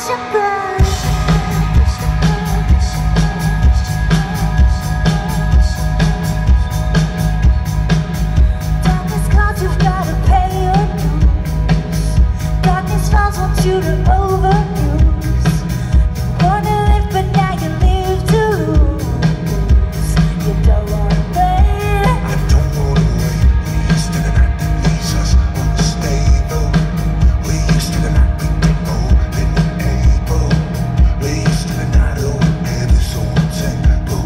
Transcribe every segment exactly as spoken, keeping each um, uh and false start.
You to overuse. You wanna live, but now you live to lose. You don't wanna wait. I don't wanna wait. We used to the night that leaves us unstable. We used to the night we get old and able. We used to the night of whatever so tempo.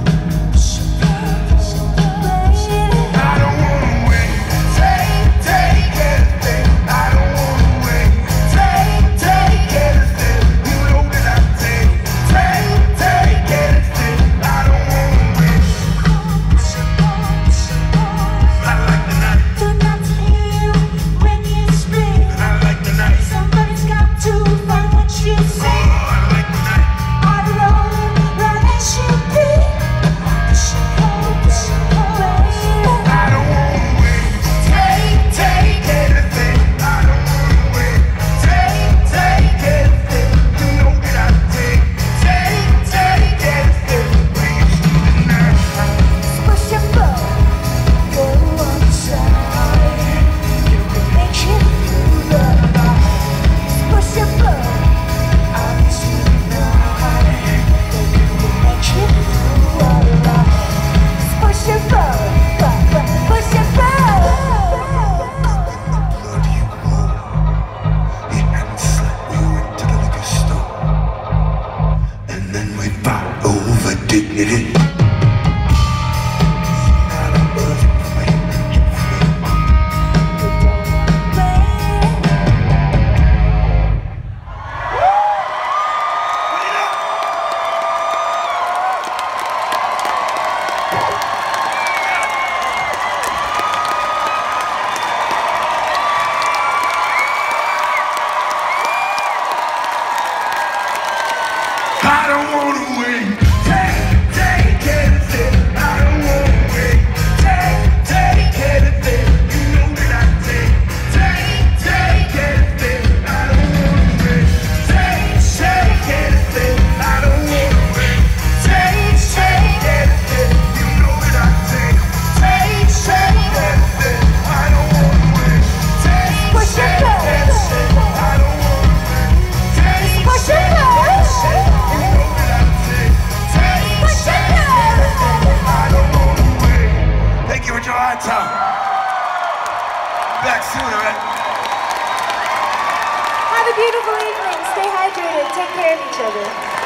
I don't wanna wait. Take, take everything. I don't wanna wait. Take, take everything. You know that I take. Take, take everything. I don't wanna wait. I like the night. The night's here when you split. I like the night. Somebody's got to find what you Oh, say. I like the night. All alone, right as you be. I don't wanna wait. Take, take everything. I don't wanna wait. Take, take everything. You know that I take. Take, take everything. We used to the night. Push your foot, go outside. You can make it through the night. Push your foot, I'll be tonight. You can make it through the night. Push your foot, push your foot. Blood you roll. You hadn't slept. We went to the liquor store. And then we fought over dignity. Now the buzz is playing. I don't wanna wait. Take, take everything. I don't wanna wait. Take, take everything. You know that I take. Take, take everything. I don't wanna wait. Take, take everything. I don't wanna wait. Take, take everything. You know that I take. Take, take everything. I don't wanna wait. Take, Push your take foot. everything. I don't wanna wait. Take, Push your take foot. everything. You know that I take. Take, Push your take everything. I don't wanna wait. Thank you for your hard time. Back soon, all right? Have a beautiful evening. Stay hydrated. Take care of each other.